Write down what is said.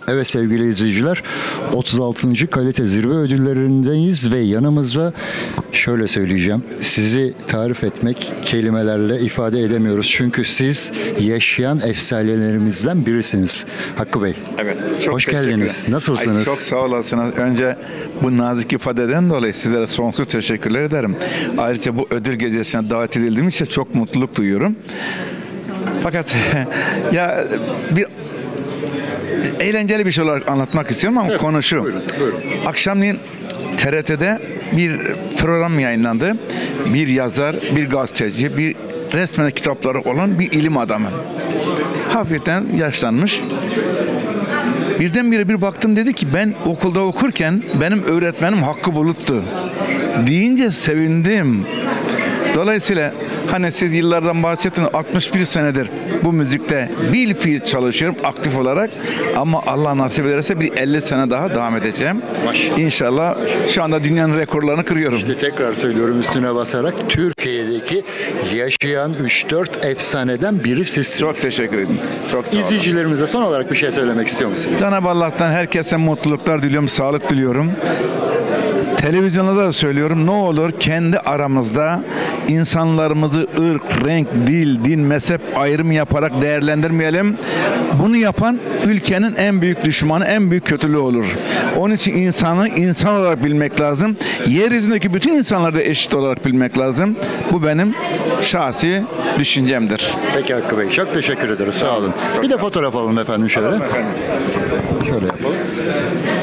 Evet sevgili izleyiciler, 36. Kalite Zirve Ödüllerindeyiz ve yanımızda şöyle söyleyeceğim. Sizi tarif etmek kelimelerle ifade edemiyoruz. Çünkü siz yaşayan efsanelerimizden birisiniz. Hakkı Bey. Evet. Çok hoş geldiniz. Nasılsınız? Ay, çok sağ olasınız. Önce bu nazik ifadeden dolayı sizlere sonsuz teşekkürler ederim. Ayrıca bu ödül gecesine davet edildiğim için çok mutluluk duyuyorum. Fakat ya bir eğlenceli bir şey olarak anlatmak istiyorum ama evet, konu şu. Buyurun. Akşamleyin TRT'de bir program yayınlandı. Bir yazar, bir gazeteci, bir resmen kitapları olan bir ilim adamı. Hafiften yaşlanmış. Birdenbire bir baktım, dedi ki ben okulda okurken benim öğretmenim Hakkı Bulut'tu. Deyince sevindim. Dolayısıyla hani siz yıllardan bahsettiniz, 61 senedir bu müzikte bilfiil çalışıyorum aktif olarak ama Allah nasip ederse bir 50 sene daha devam edeceğim. İnşallah şu anda dünyanın rekorlarını kırıyorum. İşte tekrar söylüyorum üstüne basarak, Türkiye'deki yaşayan 3-4 efsaneden biri sizsiniz. Çok teşekkür ederim. Çok sağ olun. İzleyicilerimize son olarak bir şey söylemek istiyor musunuz? Cenab-ı Allah'tan herkese mutluluklar diliyorum, sağlık diliyorum. Televizyonda da söylüyorum, ne olur kendi aramızda insanlarımızı ırk, renk, dil, din, mezhep ayrımı yaparak değerlendirmeyelim. Bunu yapan ülkenin en büyük düşmanı, en büyük kötülüğü olur. Onun için insanı insan olarak bilmek lazım. Yeryüzündeki bütün insanları da eşit olarak bilmek lazım. Bu benim şahsi düşüncemdir. Peki Hakkı Bey, çok teşekkür ederiz. Sağ olun. Bir de fotoğraf alalım efendim şöyle. Efendim. Şöyle yapalım.